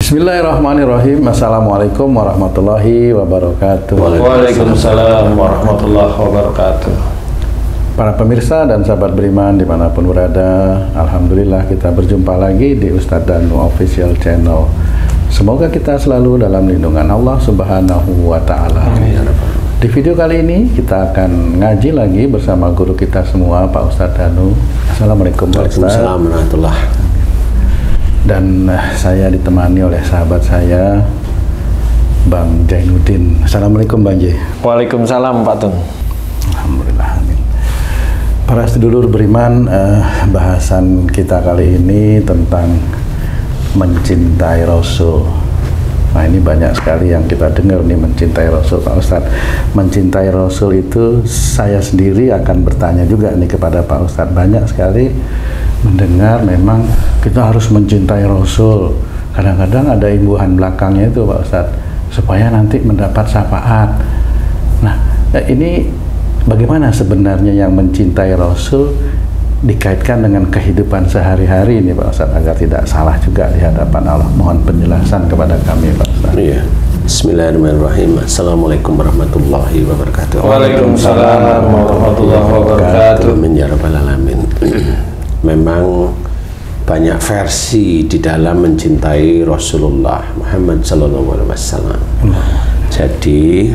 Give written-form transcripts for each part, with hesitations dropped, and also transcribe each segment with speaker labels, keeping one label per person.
Speaker 1: Bismillahirrahmanirrahim. Assalamualaikum warahmatullahi wabarakatuh.
Speaker 2: Waalaikumsalam warahmatullahi wabarakatuh.
Speaker 1: Para pemirsa dan sahabat beriman dimanapun berada, alhamdulillah kita berjumpa lagi di Ustadz Danu Official Channel. Semoga kita selalu dalam lindungan Allah Subhanahu wa Ta'ala. Di video kali ini kita akan ngaji lagi bersama guru kita semua, Pak Ustadz Danu. Assalamualaikum Pak Ustadz.
Speaker 2: Waalaikumsalam warahmatullahi.
Speaker 1: Dan saya ditemani oleh sahabat saya, Bang Jainuddin. Assalamualaikum Bang Jai.
Speaker 2: Waalaikumsalam Pak Tun.
Speaker 1: Alhamdulillah. Amin. Para sedulur beriman, bahasan kita kali ini tentang mencintai Rasul. Nah, ini banyak sekali yang kita dengar nih, mencintai Rasul, Pak Ustadz. Mencintai Rasul itu saya sendiri akan bertanya juga nih kepada Pak Ustadz. Banyak sekali mendengar memang kita harus mencintai Rasul. Kadang-kadang ada imbuhan belakangnya itu Pak Ustadz, supaya nanti mendapat syafaat. Nah, ini bagaimana sebenarnya yang mencintai Rasul dikaitkan dengan kehidupan sehari-hari ini Pak Ustadz, agar tidak salah juga di hadapan Allah. Mohon penjelasan kepada kami Pak Ustadz.
Speaker 2: Iya. Bismillahirrahmanirrahim. Assalamualaikum warahmatullahi wabarakatuh.
Speaker 1: Waalaikumsalam warahmatullahi wabarakatuh.
Speaker 2: Amin ya rabbal alamin. Memang banyak versi di dalam mencintai Rasulullah Muhammad sallallahu alaihi wasallam. Jadi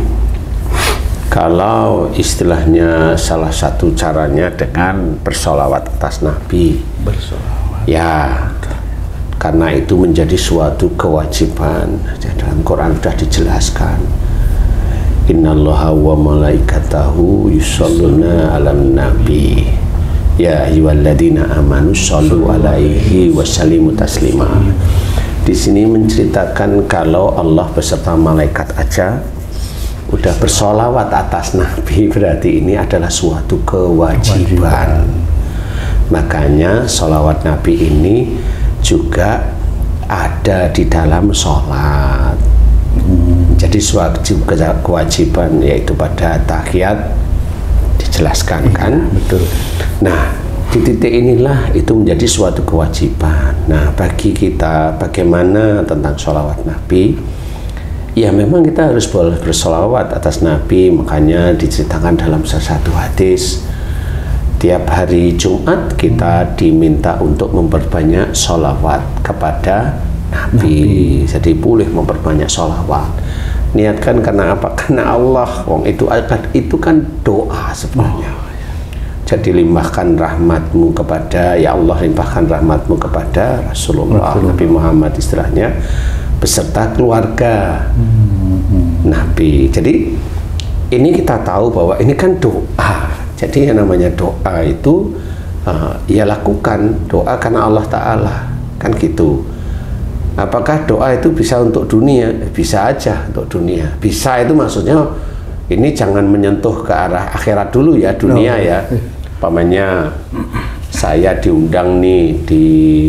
Speaker 2: kalau istilahnya salah satu caranya dengan bersolawat atas Nabi.
Speaker 1: Bersolawat.
Speaker 2: Ya, karena itu menjadi suatu kewajiban. Jadi dalam Quran sudah dijelaskan. Innallaha wa malaikatahu yusholluna 'alan nabi. Ya ayyuhalladzina amanu shollu 'alaihi wasallimu taslima. Di sini menceritakan kalau Allah beserta malaikat aja udah bersolawat atas Nabi, berarti ini adalah suatu kewajiban. Makanya solawat Nabi ini juga ada di dalam sholat. Jadi suatu kewajiban, yaitu pada tahiyat dijelaskan kan.
Speaker 1: Betul.
Speaker 2: Nah, di titik inilah itu menjadi suatu kewajiban. Nah, bagi kita bagaimana tentang sholawat Nabi? Ya, memang kita harus bersolawat atas Nabi. Makanya diceritakan dalam salah satu hadis, tiap hari Jumat kita diminta untuk memperbanyak sholawat kepada Nabi. Jadi boleh memperbanyak sholawat. Niatkan karena apa? Karena Allah. Wong itu kan doa sebenarnya. Jadi limpahkan rahmatmu kepada, ya Allah, limpahkan rahmatmu kepada Rasulullah. Nabi Muhammad istilahnya beserta keluarga Nabi. Jadi ini kita tahu bahwa ini kan doa. Jadi yang namanya doa itu ya lakukan doa karena Allah Ta'ala, kan gitu. Apakah doa itu bisa untuk dunia? Bisa aja untuk dunia. Bisa itu maksudnya ini jangan menyentuh ke arah akhirat dulu ya, dunia ya. Pamannya saya diundang nih di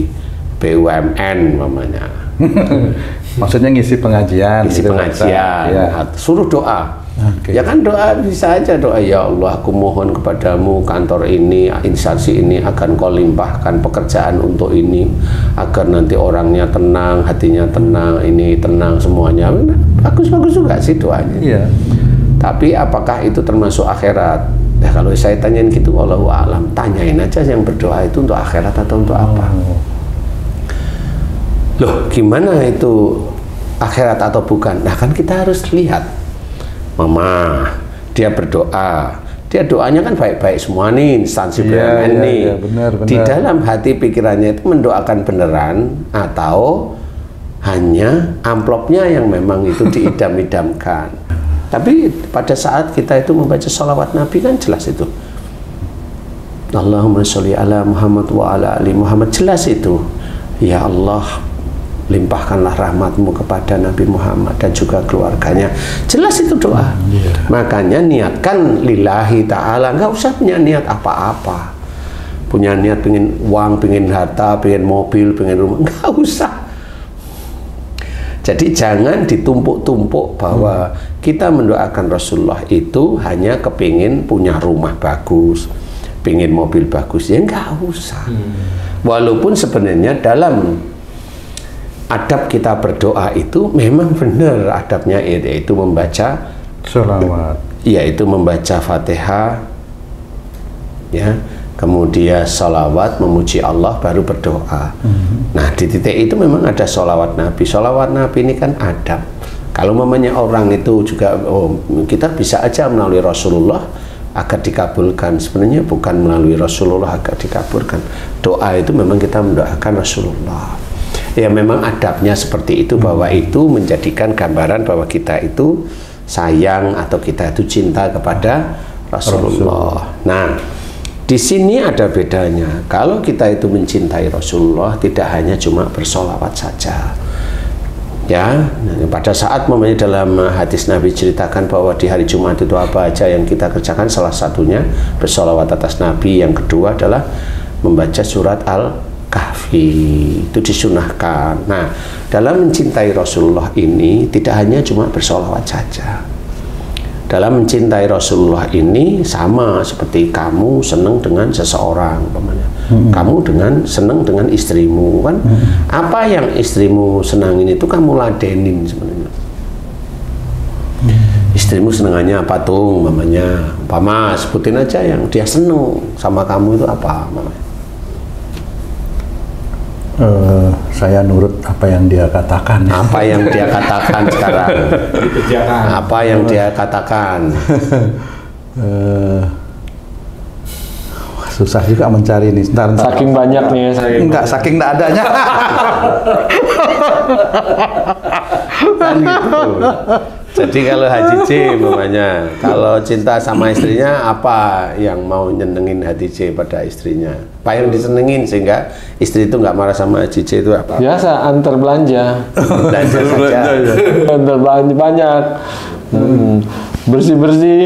Speaker 2: BUMN pamannya.
Speaker 1: Maksudnya ngisi pengajian.
Speaker 2: Ngisi
Speaker 1: gitu,
Speaker 2: pengajian. Ya. Suruh doa.
Speaker 1: Okay.
Speaker 2: Ya kan doa bisa aja doa, ya Allah aku mohon kepadamu kantor ini, instansi ini akan kau limpahkan pekerjaan untuk ini, agar nanti orangnya tenang, hatinya tenang, ini tenang semuanya. Bagus-bagus juga sih doanya.
Speaker 1: Iya.
Speaker 2: Tapi apakah itu termasuk akhirat? Ya kalau saya tanyain gitu, Allahu a'lam. Tanyain aja yang berdoa itu untuk akhirat atau untuk apa. Loh, gimana itu akhirat atau bukan? Nah kan kita harus lihat. Mama, dia berdoa, dia doanya kan baik-baik semua nih, instansi BUMN nih.
Speaker 1: Iya, benar.
Speaker 2: Di dalam hati pikirannya itu mendoakan beneran atau hanya amplopnya yang memang itu diidam-idamkan. Tapi pada saat kita itu membaca sholawat Nabi kan jelas itu. Allahumma sholli ala Muhammad wa ala ali Muhammad, jelas itu. Ya Allah, limpahkanlah rahmatmu kepada Nabi Muhammad dan juga keluarganya. Jelas itu doa. Makanya niatkan lillahi ta'ala. Nggak usah punya niat apa-apa. Punya niat pengen uang, pengen harta, pengen mobil, pengen rumah. Nggak usah. Jadi jangan ditumpuk-tumpuk bahwa kita mendoakan Rasulullah itu hanya kepingin punya rumah bagus, pingin mobil bagus. Ya nggak usah. Walaupun sebenarnya dalam adab kita berdoa itu memang benar adabnya, yaitu membaca
Speaker 1: Sholawat,
Speaker 2: yaitu membaca Fatihah, ya, kemudian sholawat memuji Allah baru berdoa. Nah di titik itu memang ada sholawat Nabi. Sholawat Nabi ini kan adab. Kalau mamanya orang itu juga, oh kita bisa aja melalui Rasulullah agar dikabulkan. Sebenarnya bukan melalui Rasulullah agar dikabulkan. Doa itu memang kita mendoakan Rasulullah. Ya memang adabnya seperti itu, bahwa itu menjadikan gambaran bahwa kita itu sayang atau kita itu cinta kepada Rasulullah. Nah di sini ada bedanya. Kalau kita itu mencintai Rasulullah, tidak hanya cuma bersolawat saja. Ya, pada saat momennya dalam hadis Nabi ceritakan bahwa di hari Jumat itu apa aja yang kita kerjakan, salah satunya bersolawat atas Nabi, yang kedua adalah membaca surat Al-Kahfi, itu disunahkan. Nah, dalam mencintai Rasulullah ini tidak hanya cuma bersolawat saja. Dalam mencintai Rasulullah ini sama seperti kamu senang dengan seseorang, umpamanya. Kamu senang dengan istrimu, kan? Apa yang istrimu senangin itu kamu ladenin sebenarnya. Istrimu senangannya apa tuh, umpamanya? Umpama sebutin aja yang dia seneng sama kamu itu apa, umpamanya.
Speaker 1: Saya nurut apa yang dia katakan.
Speaker 2: Apa yang dia katakan sekarang? Apa yang dia katakan?
Speaker 1: Susah juga mencari ini. Ntar.
Speaker 3: Saking banyaknya.
Speaker 1: Enggak, saking enggak adanya.
Speaker 2: Kan gitu. Jadi kalau Haji J namanya, kalau cinta sama istrinya, apa yang mau nyenengin Haji J pada istrinya? Apa yang disenengin sehingga istri itu nggak marah sama Haji J itu apa?
Speaker 3: Biasa antar belanja.
Speaker 2: Belanja saja.
Speaker 3: Antar belanja banyak. Bersih-bersih.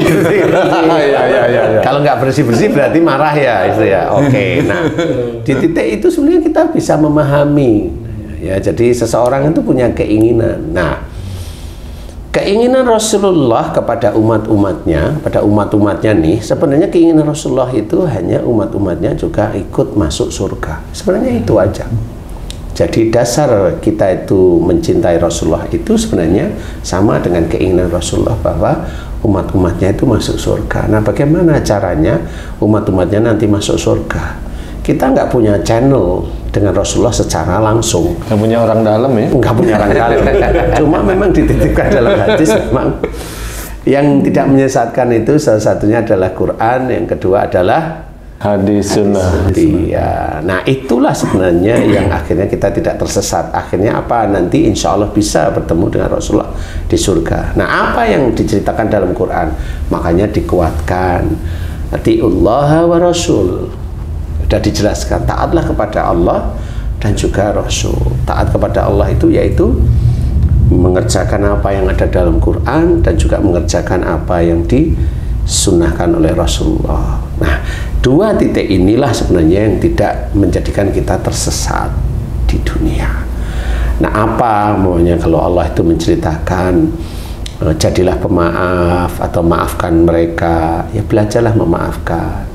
Speaker 2: Ya. Kalau nggak bersih-bersih berarti marah ya istri ya. Oke. Nah, di titik itu sebenarnya kita bisa memahami. Ya, jadi seseorang itu punya keinginan. Nah, keinginan Rasulullah kepada umat-umatnya, pada umat-umatnya nih, sebenarnya keinginan Rasulullah itu hanya umat-umatnya juga ikut masuk surga. Sebenarnya itu aja. Jadi dasar kita itu mencintai Rasulullah itu sebenarnya sama dengan keinginan Rasulullah bahwa umat-umatnya itu masuk surga. Nah, bagaimana caranya umat-umatnya nanti masuk surga? Kita nggak punya channel dengan Rasulullah secara langsung.
Speaker 3: Nggak punya orang dalam ya?
Speaker 2: Nggak punya orang dalam. Cuma memang dititipkan dalam hadis, memang yang tidak menyesatkan itu salah satunya adalah Quran, yang kedua adalah
Speaker 3: hadis sunnah.
Speaker 2: Iya. Nah itulah sebenarnya yang akhirnya kita tidak tersesat. Akhirnya apa? Nanti insya Allah bisa bertemu dengan Rasulullah di surga. Nah apa yang diceritakan dalam Quran? Makanya dikuatkan. Atiullah wa Rasul. Sudah dijelaskan, taatlah kepada Allah dan juga Rasul. Taat kepada Allah itu yaitu mengerjakan apa yang ada dalam Quran dan juga mengerjakan apa yang disunnahkan oleh Rasulullah. Nah, dua titik inilah sebenarnya yang tidak menjadikan kita tersesat di dunia. Nah, apa maunya kalau Allah itu menceritakan jadilah pemaaf atau maafkan mereka, ya belajarlah memaafkan.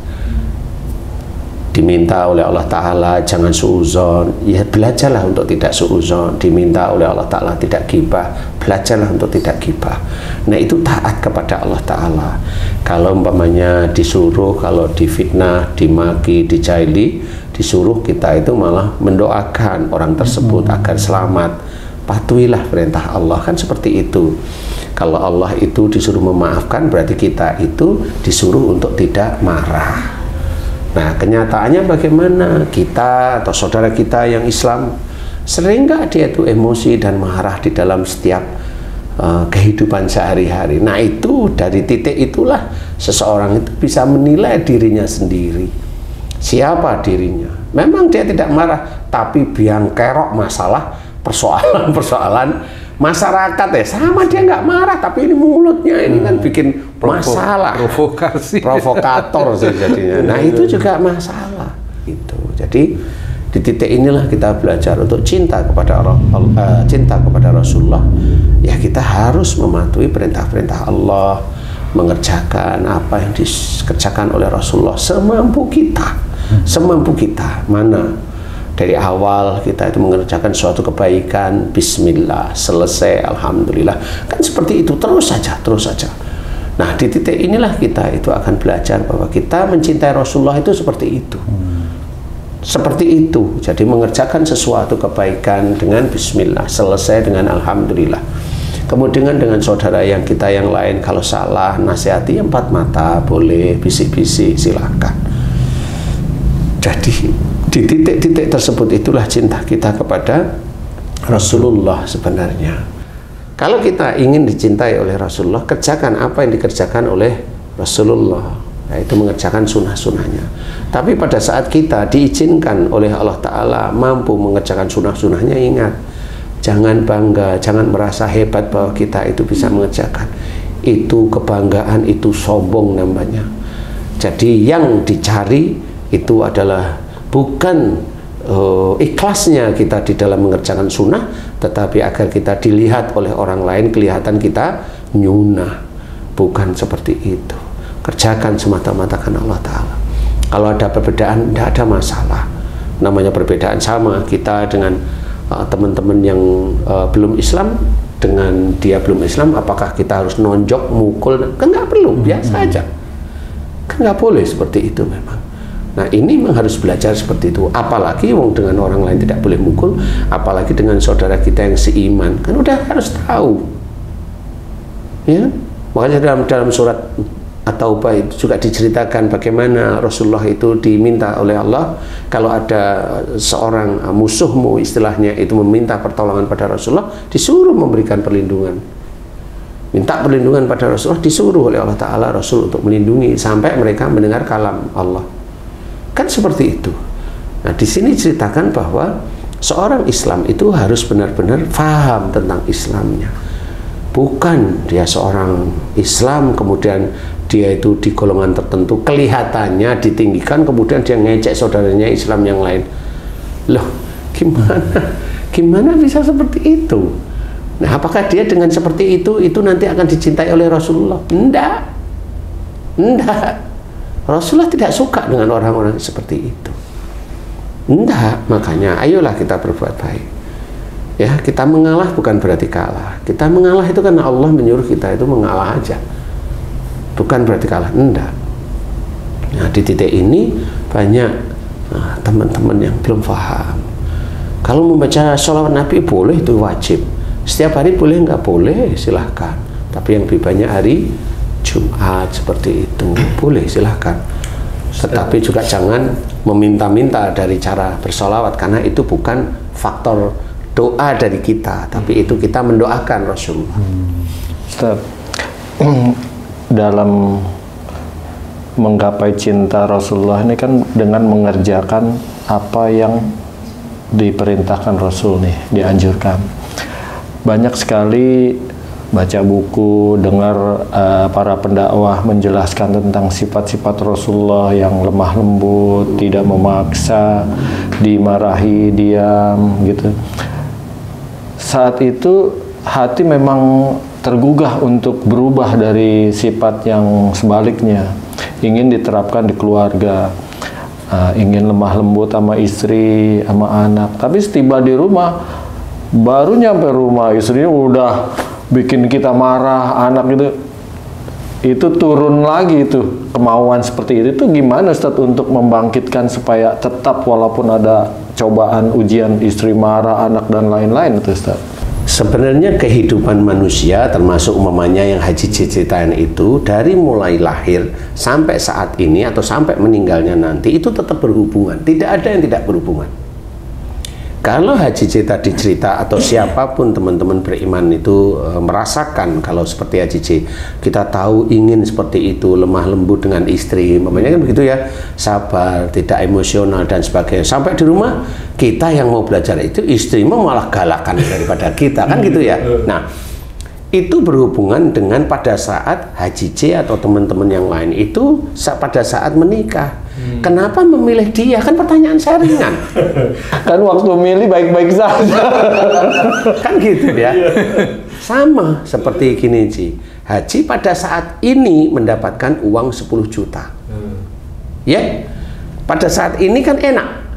Speaker 2: Diminta oleh Allah Ta'ala jangan suuzon, ya belajarlah untuk tidak suuzon. Diminta oleh Allah Ta'ala tidak gibah, belajarlah untuk tidak gibah. Nah itu taat kepada Allah Ta'ala. Kalau umpamanya disuruh, kalau difitnah, dimaki, dicaili, disuruh kita itu malah mendoakan orang tersebut agar selamat. Patuhilah perintah Allah, kan seperti itu. Kalau Allah itu disuruh memaafkan, berarti kita itu disuruh untuk tidak marah. Nah kenyataannya bagaimana? Kita atau saudara kita yang Islam sering nggak dia itu emosi dan marah di dalam setiap kehidupan sehari-hari. Nah itu dari titik itulah seseorang itu bisa menilai dirinya sendiri. Siapa dirinya? Memang dia tidak marah, tapi biang kerok masalah persoalan-persoalan masyarakat ya sama, dia nggak marah, tapi ini mulutnya ini kan bikin masalah, provokator sih jadinya. Nah itu juga masalah itu. Jadi di titik inilah kita belajar untuk cinta kepada Rasulullah. Ya kita harus mematuhi perintah-perintah Allah, mengerjakan apa yang dikerjakan oleh Rasulullah semampu kita, semampu kita. Mana Dari awal kita itu mengerjakan suatu kebaikan, bismillah, selesai, alhamdulillah. Kan seperti itu, terus saja, terus saja. Nah, di titik inilah kita itu akan belajar bahwa kita mencintai Rasulullah itu seperti itu. Seperti itu. Jadi mengerjakan sesuatu kebaikan dengan bismillah, selesai dengan alhamdulillah. Kemudian dengan saudara yang kita yang lain, kalau salah, nasihati empat mata, boleh, bisik-bisik, silakan. Jadi di titik-titik tersebut itulah cinta kita kepada Rasulullah sebenarnya. Kalau kita ingin dicintai oleh Rasulullah, kerjakan apa yang dikerjakan oleh Rasulullah, yaitu mengerjakan sunnah-sunnahnya. Tapi pada saat kita diizinkan oleh Allah Ta'ala mampu mengerjakan sunnah-sunnahnya, ingat, jangan bangga, jangan merasa hebat bahwa kita itu bisa mengerjakan. Itu kebanggaan, itu sombong namanya. Jadi yang dicari itu adalah bukan ikhlasnya kita di dalam mengerjakan sunnah, tetapi agar kita dilihat oleh orang lain, kelihatan kita nyunah. Bukan seperti itu. Kerjakan semata-mata karena Allah Ta'ala. Kalau ada perbedaan, tidak ada masalah. Namanya perbedaan sama kita dengan teman-teman yang belum Islam, dengan dia belum Islam, apakah kita harus nonjok, mukul? Kan nggak perlu, biasa aja. Kan nggak boleh seperti itu memang. Nah, ini memang harus belajar seperti itu. Apalagi dengan orang lain tidak boleh mukul, apalagi dengan saudara kita yang seiman, kan udah harus tahu. Ya, makanya dalam surat At-Taubah itu juga diceritakan bagaimana Rasulullah itu diminta oleh Allah kalau ada seorang musuhmu, istilahnya itu meminta pertolongan pada Rasulullah, disuruh memberikan perlindungan. Minta perlindungan pada Rasulullah, disuruh oleh Allah Ta'ala Rasul untuk melindungi sampai mereka mendengar kalam Allah. Kan seperti itu. Nah, di sini ceritakan bahwa seorang Islam itu harus benar-benar paham tentang Islamnya. Bukan dia seorang Islam kemudian dia itu di golongan tertentu kelihatannya ditinggikan, kemudian dia ngecek saudaranya Islam yang lain. Loh, gimana bisa seperti itu? Nah, apakah dia dengan seperti itu nanti akan dicintai oleh Rasulullah? Enggak. Rasulullah tidak suka dengan orang-orang seperti itu. Enggak, makanya ayolah kita berbuat baik. Ya, kita mengalah bukan berarti kalah. Kita mengalah itu karena Allah menyuruh kita itu mengalah aja. Bukan berarti kalah, enggak. Nah, di titik ini banyak teman-teman yang belum paham. Kalau membaca sholawat Nabi boleh, itu wajib. Setiap hari boleh, nggak boleh, silahkan. Tapi yang lebih banyak hari Jumat seperti itu, boleh, silahkan. Tetapi juga jangan meminta-minta dari cara bersolawat, karena itu bukan faktor doa dari kita, tapi itu kita mendoakan Rasulullah.
Speaker 3: Ustaz, dalam menggapai cinta Rasulullah ini kan dengan mengerjakan apa yang diperintahkan Rasul nih, dianjurkan. Banyak sekali baca buku, dengar para pendakwah menjelaskan tentang sifat-sifat Rasulullah yang lemah lembut, tidak memaksa, dimarahi, diam, gitu. Saat itu hati memang tergugah untuk berubah dari sifat yang sebaliknya, ingin diterapkan di keluarga, ingin lemah lembut sama istri, sama anak. Tapi setiba di rumah, baru nyampe rumah istrinya udah bikin kita marah, anak gitu, itu turun lagi itu kemauan seperti itu. Gimana Ustaz untuk membangkitkan supaya tetap walaupun ada cobaan, ujian, istri marah, anak dan lain-lain itu Ustaz?
Speaker 2: Sebenarnya kehidupan manusia termasuk umpamanya yang Haji ceritain itu dari mulai lahir sampai saat ini atau sampai meninggalnya nanti itu tetap berhubungan, tidak ada yang tidak berhubungan. Kalau Haji C tadi cerita atau siapapun teman-teman beriman itu merasakan kalau seperti Haji C, kita tahu ingin seperti itu, lemah lembut dengan istri, namanya kan begitu ya, sabar, tidak emosional dan sebagainya. Sampai di rumah kita yang mau belajar itu, istri malah galakan daripada kita, kan gitu ya. Nah, itu berhubungan dengan pada saat Haji C atau teman-teman yang lain itu pada saat menikah. Kenapa memilih dia? Kan pertanyaan saya ringan.
Speaker 3: Kan waktu milih baik-baik saja.
Speaker 2: Kan gitu ya. Sama seperti gini Ci. Haji pada saat ini mendapatkan uang 10 juta. Ya. Pada saat ini kan enak.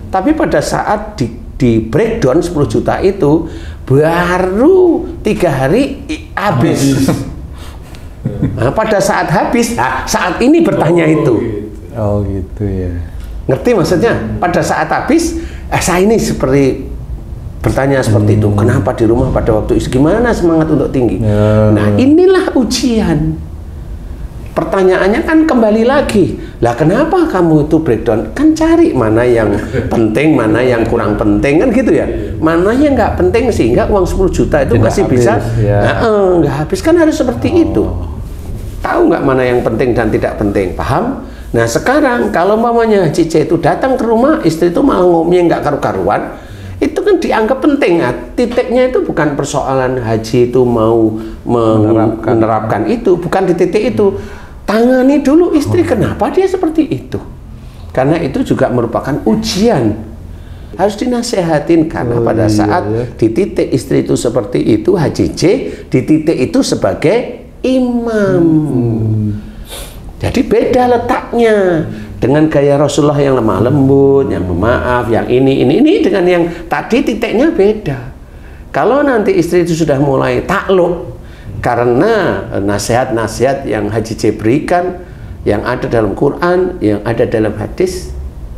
Speaker 2: Tapi pada saat di breakdown 10 juta itu baru 3 hari habis. Nah, pada saat habis, saat ini bertanya itu.
Speaker 1: Oh gitu ya.
Speaker 2: Ngerti maksudnya? Pada saat habis, saya ini seperti bertanya seperti itu. Kenapa di rumah pada waktu itu gimana semangat untuk tinggi? Nah, inilah ujian. Pertanyaannya kan kembali lagi, lah kenapa kamu itu breakdown? Kan cari mana yang penting, mana yang kurang penting, kan gitu ya. Mana yang nggak penting sehingga uang 10 juta itu
Speaker 1: Tidak
Speaker 2: masih
Speaker 1: habis,
Speaker 2: bisa,
Speaker 1: ya.
Speaker 2: nggak habis, kan harus seperti itu. Tahu nggak mana yang penting dan tidak penting, paham? Nah sekarang kalau mamanya Cice itu datang ke rumah, istri itu malah ngomongnya nggak karu-karuan, itu kan dianggap penting. Nah, titiknya itu bukan persoalan haji itu mau menerapkan itu, bukan di titik itu. Tangani dulu istri, kenapa dia seperti itu. Karena itu juga merupakan ujian. Harus dinasehatin, karena pada saat di titik istri itu seperti itu, Haji C di titik itu sebagai imam. Jadi beda letaknya. Dengan gaya Rasulullah yang lemah lembut, yang memaaf, yang ini dengan yang tadi titiknya beda. Kalau nanti istri itu sudah mulai takluk karena nasihat-nasihat yang Haji C berikan, yang ada dalam Quran, yang ada dalam hadis,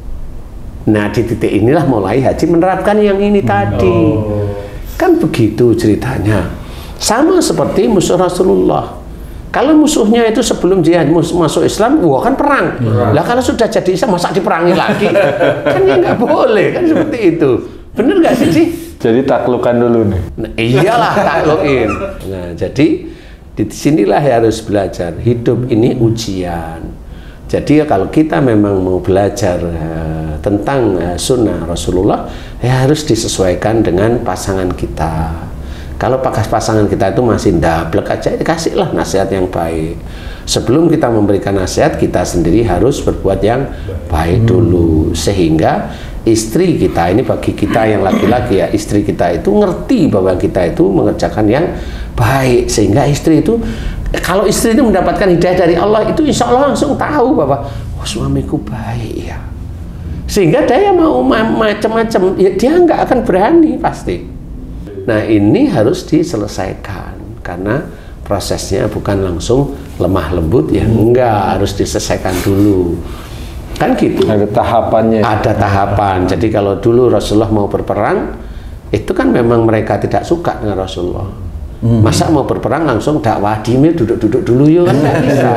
Speaker 2: nah di titik inilah mulai Haji menerapkan yang ini tadi. Kan begitu ceritanya. Sama seperti musuh Rasulullah. Kalau musuhnya itu sebelum dia masuk Islam, wah kan perang. Lah kalau sudah jadi Islam, masa diperangi lagi? Kan ya nggak boleh, kan seperti itu. Bener nggak sih?
Speaker 3: Jadi taklukan dulu nih.
Speaker 2: Nah, iyalah taklukin. Nah, jadi di sinilah harus belajar. Hidup ini ujian. Jadi kalau kita memang mau belajar tentang sunnah Rasulullah, ya harus disesuaikan dengan pasangan kita. Kalau pasangan kita itu masih ndablek aja, kasihlah nasihat yang baik. Sebelum kita memberikan nasihat, kita sendiri harus berbuat yang baik dulu, sehingga istri kita ini, bagi kita yang laki-laki ya, istri kita itu ngerti bahwa kita itu mengerjakan yang baik, sehingga istri itu, kalau istri itu mendapatkan hidayah dari Allah, itu insya Allah langsung tahu bahwa oh, suamiku baik ya, sehingga dia mau macam-macam ya, dia nggak akan berani pasti. Nah ini harus diselesaikan, karena prosesnya bukan langsung lemah lembut ya, enggak, harus diselesaikan dulu. Kan gitu. Ada tahapannya. Ada tahapan. Jadi kalau dulu Rasulullah mau berperang, itu kan memang mereka tidak suka dengan Rasulullah. Masa mau berperang langsung dakwah dimir, duduk-duduk dulu yuk, kan nggak bisa.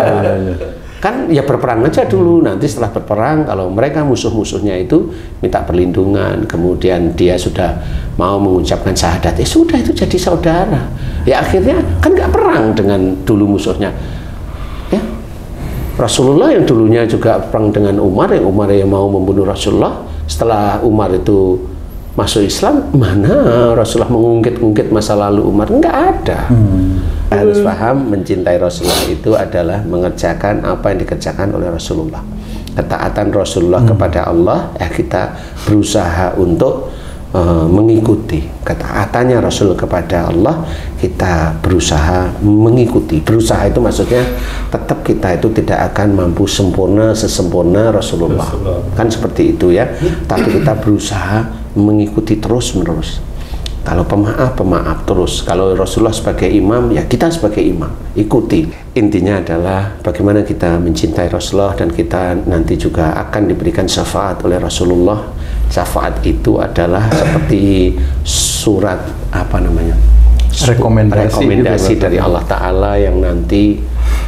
Speaker 2: Kan ya berperang aja dulu, nanti setelah berperang kalau mereka musuh-musuhnya itu minta perlindungan, kemudian dia sudah mau mengucapkan syahadat, sudah itu jadi saudara. Ya akhirnya kan nggak perang dengan dulu musuhnya. Ya. Rasulullah yang dulunya juga perang dengan Umar, yang Umar yang mau membunuh Rasulullah, setelah Umar itu masuk Islam, mana Rasulullah mengungkit-ungkit masa lalu Umar? Nggak ada. Harus paham, mencintai Rasulullah itu adalah mengerjakan apa yang dikerjakan oleh Rasulullah. Ketaatan Rasulullah kepada Allah, ya kita berusaha untuk mengikuti. Ketaatannya Rasul kepada Allah, kita berusaha mengikuti. Berusaha itu maksudnya tetap kita itu tidak akan mampu sempurna sesempurna Rasulullah. Kan seperti itu ya. Tapi kita berusaha mengikuti terus-menerus. Kalau pemaaf, pemaaf terus. Kalau Rasulullah sebagai imam, ya kita sebagai imam, ikuti. Intinya adalah bagaimana kita mencintai Rasulullah, dan kita nanti juga akan diberikan syafaat oleh Rasulullah. Syafaat itu adalah seperti surat, apa namanya? Rekomendasi dari Allah Ta'ala yang nanti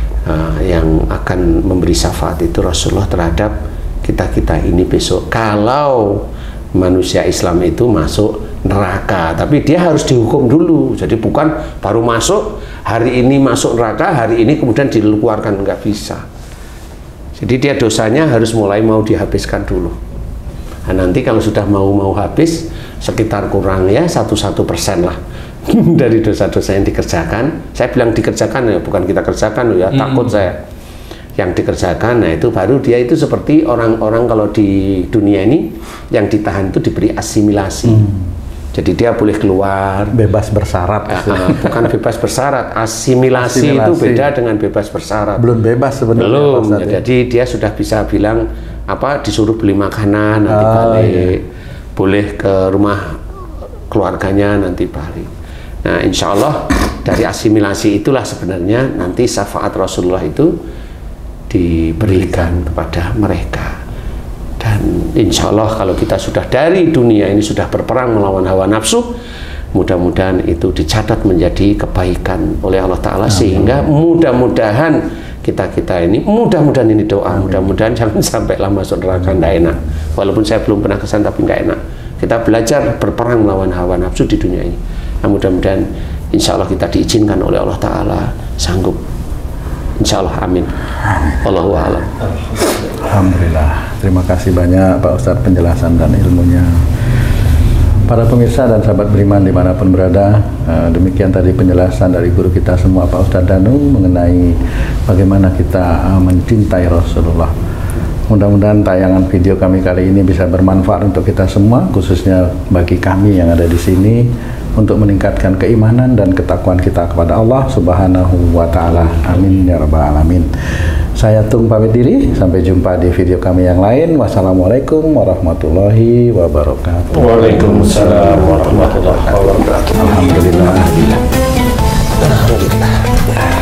Speaker 2: yang akan memberi syafaat itu Rasulullah terhadap kita-kita ini besok. Kalau manusia Islam itu masuk neraka, tapi dia harus dihukum dulu. Jadi bukan baru masuk, hari ini masuk neraka, hari ini kemudian dikeluarkan, nggak bisa. Jadi dia dosanya harus mulai mau dihabiskan dulu. Nah, nanti kalau sudah mau habis, sekitar kurang ya 1% lah dari dosa-dosa yang dikerjakan. Saya bilang dikerjakan ya, bukan kita kerjakan ya, takut saya. Yang dikerjakan, nah itu baru dia itu seperti orang-orang kalau di dunia ini yang ditahan itu diberi asimilasi. Jadi dia boleh keluar.
Speaker 1: Bebas bersyarat.
Speaker 2: Bukan bebas bersyarat, asimilasi itu beda dengan bebas bersyarat.
Speaker 1: Belum bebas sebenarnya.
Speaker 2: Belum. Jadi dia sudah bisa bilang apa, disuruh beli makanan nanti balik. Iya. boleh ke rumah keluarganya nanti balik. Nah, insya Allah dari asimilasi itulah sebenarnya nanti syafaat Rasulullah itu diberikan kepada mereka. Dan insya Allah kalau kita sudah dari dunia ini sudah berperang melawan hawa nafsu, mudah-mudahan itu dicatat menjadi kebaikan oleh Allah Ta'ala. Sehingga mudah-mudahan kita ini, mudah-mudahan ini doa, mudah-mudahan jangan sampailah masuk neraka nggak enak. Walaupun saya belum pernah kesan tapi nggak enak. Kita belajar berperang melawan hawa nafsu di dunia ini. Nah, mudah-mudahan insya Allah kita diizinkan oleh Allah Ta'ala sanggup. Insya Allah, amin. Wallahu a'lam.
Speaker 1: Alhamdulillah. Terima kasih banyak Pak Ustadz penjelasan dan ilmunya. Para pemirsa dan sahabat beriman dimanapun berada, demikian tadi penjelasan dari guru kita semua Pak Ustadz Danung mengenai bagaimana kita mencintai Rasulullah. Mudah-mudahan tayangan video kami kali ini bisa bermanfaat untuk kita semua, khususnya bagi kami yang ada di sini, untuk meningkatkan keimanan dan ketakwaan kita kepada Allah Subhanahu wa Ta'ala. Amin ya rabbal alamin. Saya Tung pamit diri, sampai jumpa di video kami yang lain. Wassalamualaikum warahmatullahi wabarakatuh.
Speaker 3: Waalaikumsalam warahmatullahi wabarakatuh.
Speaker 1: Alhamdulillah.
Speaker 2: Alhamdulillah.